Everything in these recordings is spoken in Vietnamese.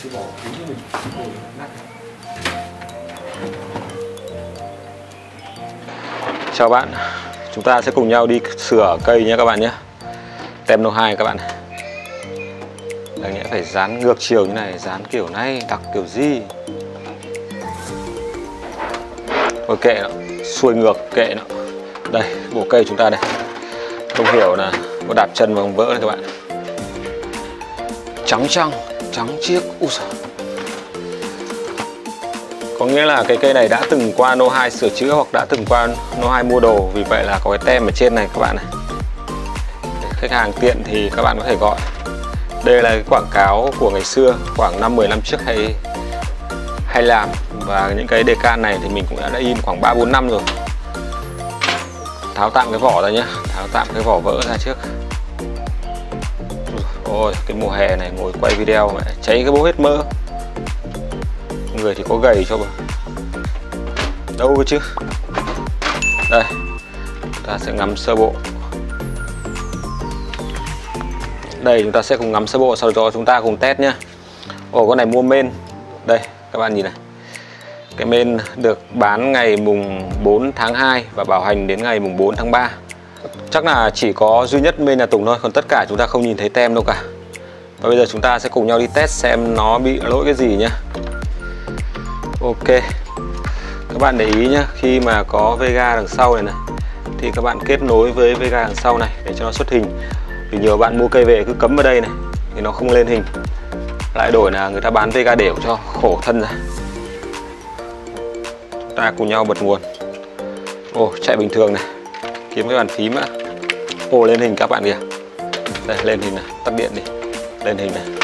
Bỏ kính cho mình để nát. Chào bạn, chúng ta sẽ cùng nhau đi sửa cây nhé các bạn nhé. Tem No2 các bạn. Đáng nhẽ phải dán ngược chiều như này, dán kiểu này, đặc kiểu gì? Thôi kệ nó, xuôi ngược kệ nó. Đây, bộ cây chúng ta đây. Không hiểu là có đạp chân mà không vỡ đấy các bạn. Trắng trăng, trắng chiếc. Úi giời. Có nghĩa là cái cây này đã từng qua No2 sửa chữa hoặc đã từng qua No2 mua đồ. Vì vậy là có cái tem ở trên này các bạn này. Để khách hàng tiện thì các bạn có thể gọi. Đây là cái quảng cáo của ngày xưa, khoảng 5-10 năm trước hay làm. Và những cái decan này thì mình cũng đã in khoảng 3-4 năm rồi. Tháo tạm cái vỏ ra nhé, tháo tạm cái vỏ vỡ ra trước. Ôi, cái mùa hè này ngồi quay video mà cháy cái bố hết mỡ. Người thì có gầy cho mà đâu cơ chứ. Đây, chúng ta sẽ ngắm sơ bộ. Đây, chúng ta sẽ cùng ngắm sơ bộ, sau đó chúng ta cùng test nhá. Ồ, con này mua main. Đây, các bạn nhìn này. Cái main được bán ngày mùng 4 tháng 2 và bảo hành đến ngày mùng 4 tháng 3. Chắc là chỉ có duy nhất main nhà Tùng thôi, còn tất cả chúng ta không nhìn thấy tem đâu cả. Và bây giờ chúng ta sẽ cùng nhau đi test xem nó bị lỗi cái gì nhá. Ok. Các bạn để ý nhá, khi mà có Vega đằng sau này thì các bạn kết nối với Vega đằng sau này để cho nó xuất hình. Vì nhiều bạn mua cây về cứ cắm vào đây này thì nó không lên hình. Lại đổi là người ta bán Vega đều cho khổ thân ra. Chúng ta cùng nhau bật nguồn. Ồ, chạy bình thường này. Kiếm cái bàn phím ạ. Ồ, lên hình các bạn kìa. Đây, lên hình này, tắt điện đi. Lên hình này.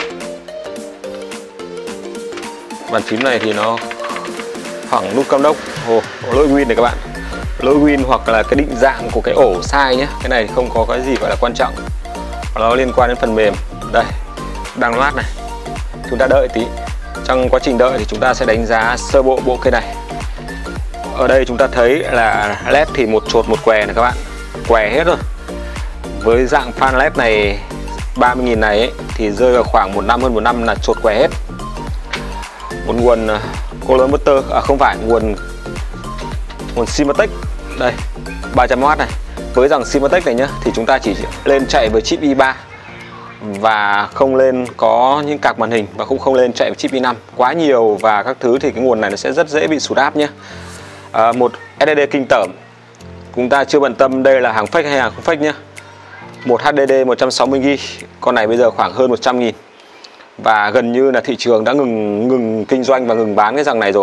Bàn phím này thì nó phẳng nút cam đốc. Ồ, lỗi win này các bạn. Lỗi win hoặc là cái định dạng của cái ổ sai nhé. Cái này không có cái gì gọi là quan trọng. Nó liên quan đến phần mềm. Đây, đang loát này. Chúng ta đợi tí. Trong quá trình đợi thì chúng ta sẽ đánh giá sơ bộ bộ cây này. Ở đây chúng ta thấy là led thì một chột một què này các bạn. Què hết rồi. Với dạng fan led này 30.000 này ấy, thì rơi vào khoảng 1 năm, hơn 1 năm là chột què hết. Một nguồn color motor, không phải, nguồn Simatech. Đây, 300W này. Với dòng Simatech này nhá, thì chúng ta chỉ lên chạy với chip i3 và không lên có những card màn hình, và cũng không lên chạy với chip i5 quá nhiều và các thứ, thì cái nguồn này nó sẽ rất dễ bị sụt áp nhé. Một SSD kinh tởm, chúng ta chưa bận tâm đây là hàng fake hay hàng không fake nhé. Một HDD 160GB, con này bây giờ khoảng hơn 100.000 và gần như là thị trường đã ngừng kinh doanh và ngừng bán cái dòng này rồi.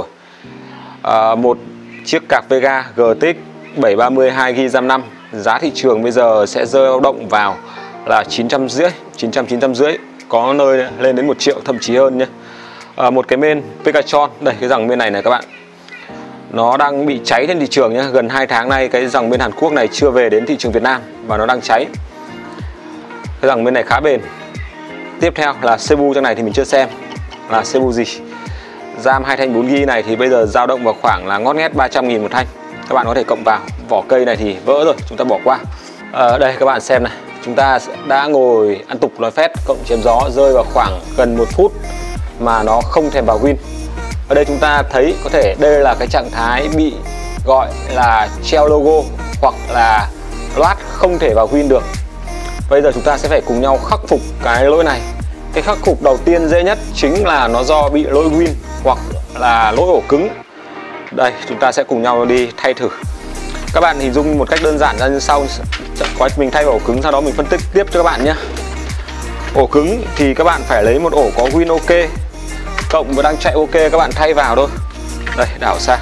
Một chiếc card Vega GTX 730 2GB RAM 5, giá thị trường bây giờ sẽ dao động vào là 950, 950, có nơi lên đến 1 triệu thậm chí hơn nhé. Một cái main Pekatron, đây cái dòng main này các bạn, nó đang bị cháy trên thị trường nhé. Gần 2 tháng nay cái dòng bên Hàn Quốc này chưa về đến thị trường Việt Nam và nó đang cháy. Cái dòng bên này khá bền. Tiếp theo là CPU trong này thì mình chưa xem là CPU gì. RAM 2 thanh 4GB này thì bây giờ dao động vào khoảng là ngót nghét 300.000 một thanh. Các bạn có thể cộng vào. Vỏ cây này thì vỡ rồi, chúng ta bỏ qua. Đây các bạn xem này, chúng ta đã ngồi ăn tục nói phét cộng chém gió rơi vào khoảng gần 1 phút mà nó không thèm vào win. Ở đây chúng ta thấy có thể đây là cái trạng thái bị gọi là treo logo hoặc là loát không thể vào win được. Bây giờ chúng ta sẽ phải cùng nhau khắc phục cái lỗi này. Cái khắc phục đầu tiên dễ nhất chính là nó do bị lỗi win hoặc là lỗi ổ cứng. Đây, chúng ta sẽ cùng nhau đi thay thử. Các bạn hình dung một cách đơn giản ra như sau. Quá mình thay ổ cứng, sau đó mình phân tích tiếp cho các bạn nhé. Ổ cứng thì các bạn phải lấy một ổ có win ok cộng và đang chạy ok, các bạn thay vào thôi. Đây, đảo sang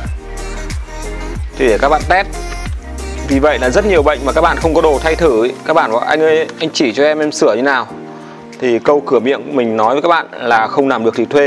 thì để các bạn test. Vì vậy là rất nhiều bệnh mà các bạn không có đồ thay thử ấy. Các bạn bảo anh ơi, anh chỉ cho em sửa như nào. Thì câu cửa miệng mình nói với các bạn là không làm được thì thuê,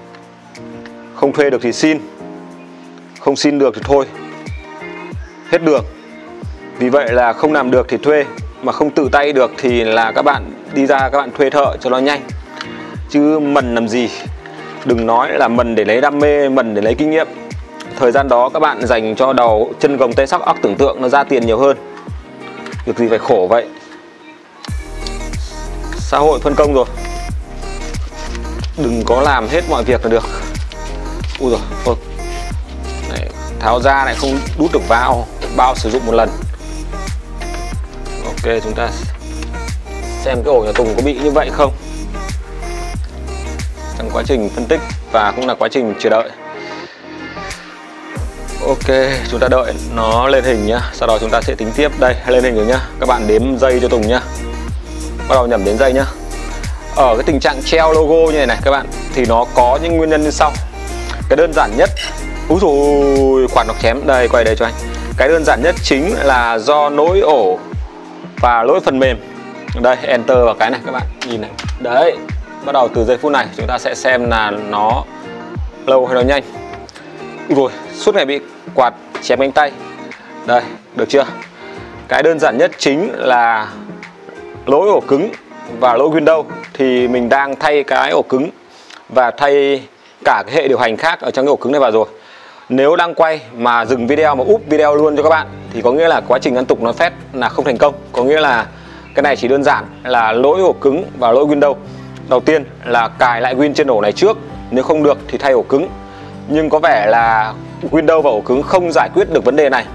không thuê được thì xin, không xin được thì thôi, hết đường. Vì vậy là không làm được thì thuê, mà không tự tay được thì là các bạn đi ra các bạn thuê thợ cho nó nhanh. Chứ mần làm gì. Đừng nói là mần để lấy đam mê, mần để lấy kinh nghiệm. Thời gian đó các bạn dành cho đầu chân gồng tay sắc óc tưởng tượng nó ra tiền nhiều hơn. Việc gì phải khổ vậy. Xã hội phân công rồi. đừng có làm hết mọi việc là được. Ui rồi, thôi. Đấy, tháo ra lại không đút được vào, bao sử dụng một lần. Ok, chúng ta xem cái ổ nhà Tùng có bị như vậy không trong quá trình phân tích và cũng là quá trình chờ đợi. Ok, chúng ta đợi nó lên hình nhá, sau đó chúng ta sẽ tính tiếp. Đây, lên hình rồi nhá. Các bạn đếm giây cho Tùng nhá. Bắt đầu nhẩm đến giây nhá. Ở cái tình trạng treo logo như này này các bạn, thì nó có những nguyên nhân như sau. Cái đơn giản nhất, úi dồi, quạt nó chém. Đây, quay đây cho anh. Cái đơn giản nhất chính là do lỗi ổ và lỗi phần mềm. Đây, enter vào cái này các bạn nhìn này. Đấy, bắt đầu từ giây phút này chúng ta sẽ xem là nó lâu hay nó nhanh. Ui rồi, suốt ngày bị quạt chém cánh tay. Đây, được chưa? Cái đơn giản nhất chính là lỗi ổ cứng và lỗi Windows. Thì mình đang thay cái ổ cứng và thay cả cái hệ điều hành khác ở trong cái ổ cứng này vào rồi. Nếu đang quay mà dừng video mà úp video luôn cho các bạn thì có nghĩa là quá trình ăn tục nó phét là không thành công. Có nghĩa là cái này chỉ đơn giản là lỗi ổ cứng và lỗi Windows. Đầu tiên là cài lại Win trên ổ này trước, nếu không được thì thay ổ cứng. Nhưng có vẻ là Windows và ổ cứng không giải quyết được vấn đề này.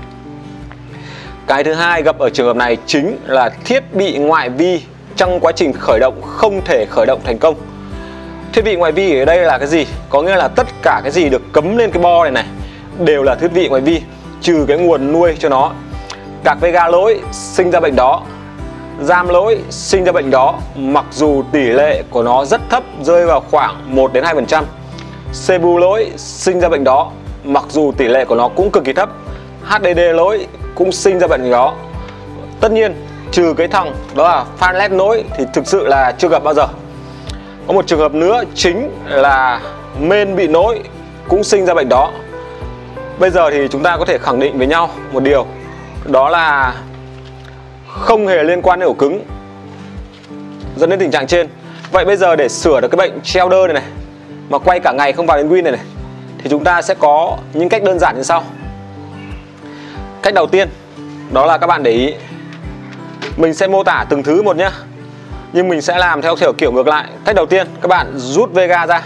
Cái thứ hai gặp ở trường hợp này chính là thiết bị ngoại vi trong quá trình khởi động không thể khởi động thành công. Thiết bị ngoại vi ở đây là cái gì? Có nghĩa là tất cả cái gì được cấm lên cái bo này này đều là thiết bị ngoại vi, trừ cái nguồn nuôi cho nó. Cạc Vega lỗi sinh ra bệnh đó, RAM lỗi sinh ra bệnh đó, mặc dù tỷ lệ của nó rất thấp, rơi vào khoảng 1 đến 2%. CPU lỗi sinh ra bệnh đó, mặc dù tỷ lệ của nó cũng cực kỳ thấp. HDD lỗi cũng sinh ra bệnh đó. Tất nhiên trừ cái thằng đó là fan LED lỗi thì thực sự là chưa gặp bao giờ. Có một trường hợp nữa chính là main bị lỗi cũng sinh ra bệnh đó. Bây giờ thì chúng ta có thể khẳng định với nhau một điều, đó là không hề liên quan đến ổ cứng dẫn đến tình trạng trên. Vậy bây giờ để sửa được cái bệnh treo đơ này mà quay cả ngày không vào đến Win này thì chúng ta sẽ có những cách đơn giản như sau. Cách đầu tiên đó là các bạn để ý, mình sẽ mô tả từng thứ một nhé, nhưng mình sẽ làm theo kiểu ngược lại. Cách đầu tiên các bạn rút Vega ra,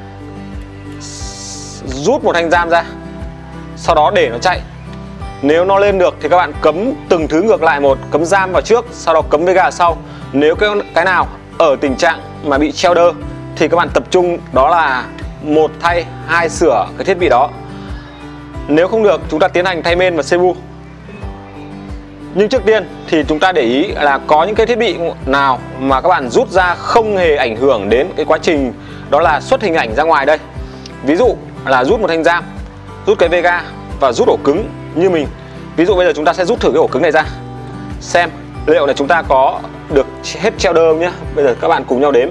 rút một thanh RAM ra, sau đó để nó chạy. Nếu nó lên được thì các bạn cấm từng thứ ngược lại một, cấm RAM vào trước, sau đó cấm Vega sau. Nếu cái nào ở tình trạng mà bị treo đơ thì các bạn tập trung đó là một thay, hai sửa cái thiết bị đó. Nếu không được chúng ta tiến hành thay main và CPU. Nhưng trước tiên thì chúng ta để ý là có những cái thiết bị nào mà các bạn rút ra không hề ảnh hưởng đến cái quá trình đó là xuất hình ảnh ra ngoài đây. Ví dụ là rút một thanh RAM, rút cái Vega và rút ổ cứng như mình. Ví dụ bây giờ chúng ta sẽ rút thử cái ổ cứng này ra, xem liệu là chúng ta có được hết treo đơ không nhé. Bây giờ các bạn cùng nhau đếm.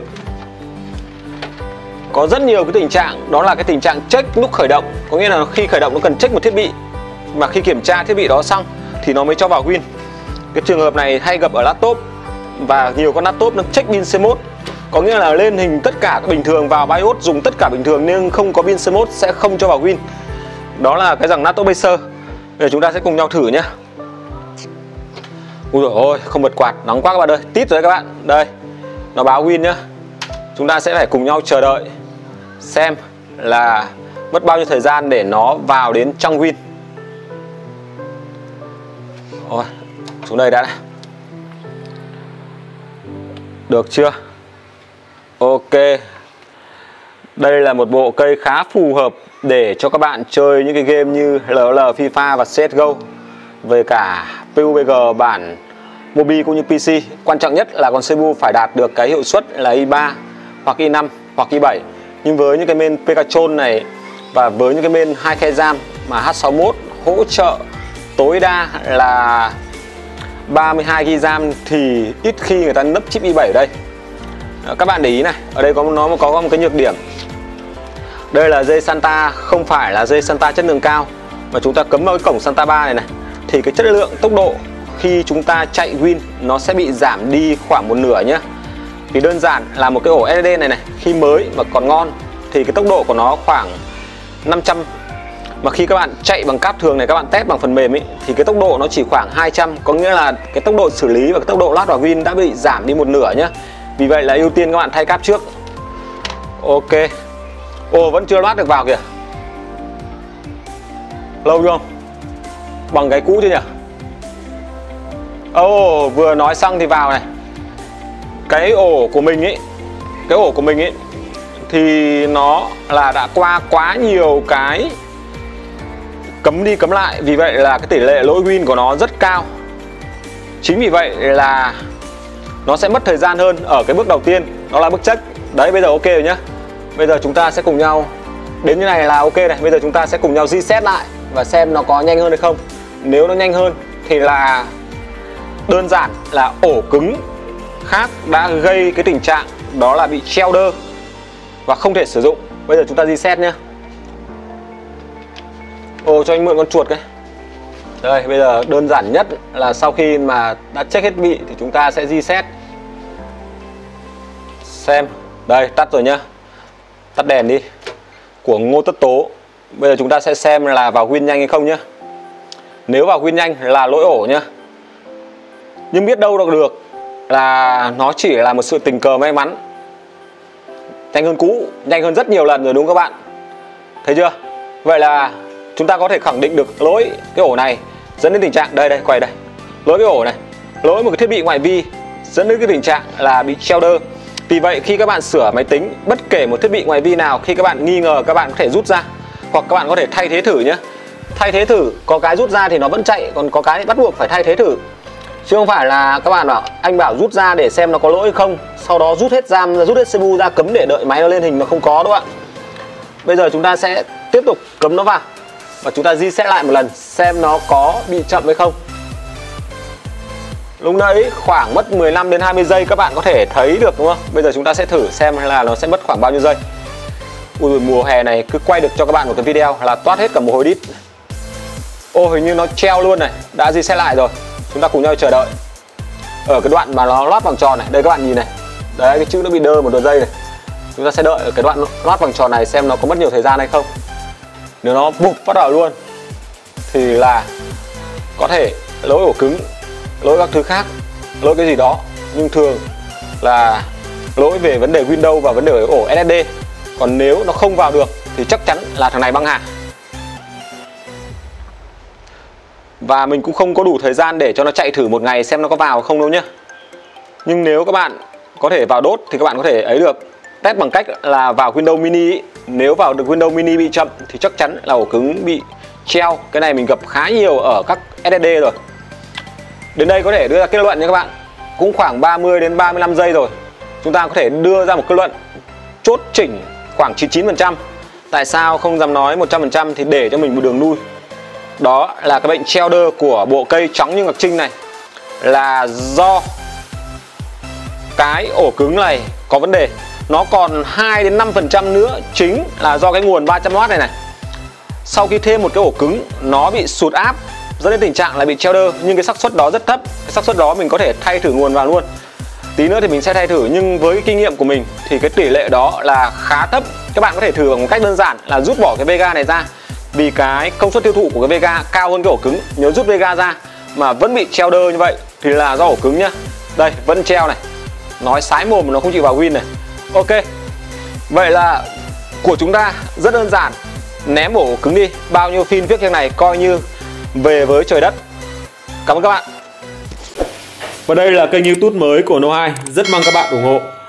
Có rất nhiều cái tình trạng, đó là cái tình trạng check lúc khởi động. Có nghĩa là khi khởi động nó cần check một thiết bị, mà khi kiểm tra thiết bị đó xong thì nó mới cho vào Win. Cái trường hợp này hay gặp ở laptop, và nhiều con laptop nó check pin CMOS. Có nghĩa là lên hình tất cả bình thường, vào BIOS dùng tất cả bình thường nhưng không có pin CMOS sẽ không cho vào Win. Đó là cái dòng laptop Acer. Bây giờ chúng ta sẽ cùng nhau thử nhé. Ui dồi ôi, không bật quạt, nóng quá các bạn ơi. Tít rồi các bạn. Đây, nó báo Win nhá. Chúng ta sẽ phải cùng nhau chờ đợi xem là mất bao nhiêu thời gian để nó vào đến trong Win. Ôi, xuống đây đã này. Được chưa? Ok. Đây là một bộ cây khá phù hợp để cho các bạn chơi những cái game như LOL, FIFA và CSGO về cả PUBG bản mobile cũng như PC. Quan trọng nhất là con CPU phải đạt được cái hiệu suất là i3 hoặc i5 hoặc i7. Nhưng với những cái main Pekachon này và với những cái main 2 khe RAM mà H61 hỗ trợ tối đa là 32 GB RAM thì ít khi người ta nấp chip i7 ở đây. Các bạn để ý này, ở đây nó có một cái nhược điểm. Đây là dây SATA, không phải là dây SATA chất lượng cao, mà chúng ta cấm vào cái cổng SATA 3 này này thì cái chất lượng tốc độ khi chúng ta chạy Win nó sẽ bị giảm đi khoảng một nửa nhé. Vì đơn giản là một cái ổ SSD này này, khi mới mà còn ngon thì cái tốc độ của nó khoảng 500, mà khi các bạn chạy bằng cáp thường này, các bạn test bằng phần mềm ấy, thì cái tốc độ nó chỉ khoảng 200. Có nghĩa là cái tốc độ xử lý và cái tốc độ load vào Win đã bị giảm đi một nửa nhé. Vì vậy là ưu tiên các bạn thay cáp trước. Ok. Ồ, vẫn chưa loát được vào kìa. Lâu chưa không? Bằng cái cũ chưa nhỉ? Ồ, vừa nói xong thì vào này. Cái ổ của mình ấy, thì nó là đã qua quá nhiều cái cấm đi cấm lại, vì vậy là cái tỷ lệ lỗi win của nó rất cao. Chính vì vậy là nó sẽ mất thời gian hơn ở cái bước đầu tiên, đó là bước check. Đấy, bây giờ ok rồi nhá. Bây giờ chúng ta sẽ cùng nhau, đến như này là ok này. Bây giờ chúng ta sẽ cùng nhau reset lại và xem nó có nhanh hơn hay không. Nếu nó nhanh hơn thì là đơn giản là ổ cứng khác đã gây cái tình trạng đó là bị treo đơ và không thể sử dụng. Bây giờ chúng ta reset nhé. Ồ, cho anh mượn con chuột cái. Đây, bây giờ đơn giản nhất là sau khi mà đã check hết bị thì chúng ta sẽ reset. Xem, đây tắt rồi nhá. Tắt đèn đi. Của Ngô Tất Tố. Bây giờ chúng ta sẽ xem là vào win nhanh hay không nhá. Nếu vào win nhanh là lỗi ổ nhá. Nhưng biết đâu được là nó chỉ là một sự tình cờ may mắn. Nhanh hơn cũ, nhanh hơn rất nhiều lần rồi đúng không các bạn? Thấy chưa? Vậy là chúng ta có thể khẳng định được lỗi cái ổ này dẫn đến tình trạng đây quay đây. Lỗi cái ổ này, lỗi một cái thiết bị ngoại vi dẫn đến cái tình trạng là bị treo đơ. Vì vậy khi các bạn sửa máy tính, bất kể một thiết bị ngoại vi nào, khi các bạn nghi ngờ các bạn có thể rút ra, hoặc các bạn có thể thay thế thử nhé. Thay thế thử, có cái rút ra thì nó vẫn chạy, còn có cái bắt buộc phải thay thế thử. Chứ không phải là các bạn bảo anh bảo rút ra để xem nó có lỗi hay không, sau đó rút hết RAM, rút hết CPU ra cấm để đợi máy nó lên hình mà không có đúng không ạ? Bây giờ chúng ta sẽ tiếp tục cấm nó vào và chúng ta reset lại một lần xem nó có bị chậm hay không. Lúc nãy khoảng mất 15 đến 20 giây các bạn có thể thấy được đúng không? Bây giờ chúng ta sẽ thử xem là nó sẽ mất khoảng bao nhiêu giây. Ui, mùa hè này cứ quay được cho các bạn một cái video là toát hết cả mồ hôi đít. Ô, hình như nó treo luôn này, đã reset lại rồi. Chúng ta cùng nhau chờ đợi. Ở cái đoạn mà nó lót vòng tròn này, đây các bạn nhìn này. Đấy, cái chữ nó bị đơ một đợt giây này. Chúng ta sẽ đợi ở cái đoạn lót vòng tròn này xem nó có mất nhiều thời gian hay không. Nếu nó bụp bắt đầu luôn thì là có thể lỗi ổ cứng, lỗi các thứ khác, lỗi cái gì đó. Nhưng thường là lỗi về vấn đề Windows và vấn đề ổ SSD. Còn nếu nó không vào được thì chắc chắn là thằng này băng hà. Và mình cũng không có đủ thời gian để cho nó chạy thử một ngày xem nó có vào không đâu nhé. Nhưng nếu các bạn có thể vào đốt thì các bạn có thể ấy được. Test bằng cách là vào Windows Mini ý. Nếu vào được Windows Mini bị chậm thì chắc chắn là ổ cứng bị treo. Cái này mình gặp khá nhiều ở các SSD rồi. Đến đây có thể đưa ra kết luận nha các bạn. Cũng khoảng 30 đến 35 giây rồi. Chúng ta có thể đưa ra một kết luận chốt chỉnh khoảng 99%. Tại sao không dám nói 100% thì để cho mình một đường lui. Đó là cái bệnh treo đơ của bộ cây trắng như ngọc trinh này là do cái ổ cứng này có vấn đề. Nó còn 2 đến 5% nữa chính là do cái nguồn 300W này này. Sau khi thêm một cái ổ cứng nó bị sụt áp dẫn đến tình trạng là bị treo đơ, nhưng cái xác suất đó rất thấp. Cái xác suất đó mình có thể thay thử nguồn vào luôn. Tí nữa thì mình sẽ thay thử, nhưng với cái kinh nghiệm của mình thì cái tỷ lệ đó là khá thấp. Các bạn có thể thử bằng một cách đơn giản là rút bỏ cái Vega này ra. Vì cái công suất tiêu thụ của cái Vega cao hơn cái ổ cứng. Nếu rút Vega ra mà vẫn bị treo đơ như vậy thì là do ổ cứng nhá. Đây, vẫn treo này. Nói sái mồm mà nó không chịu vào win này. Ok. Vậy là của chúng ta rất đơn giản. Ném ổ cứng đi. Bao nhiêu pin viết cái này coi như về với trời đất. Cảm ơn các bạn. Và đây là kênh YouTube mới của No2. Rất mong các bạn ủng hộ.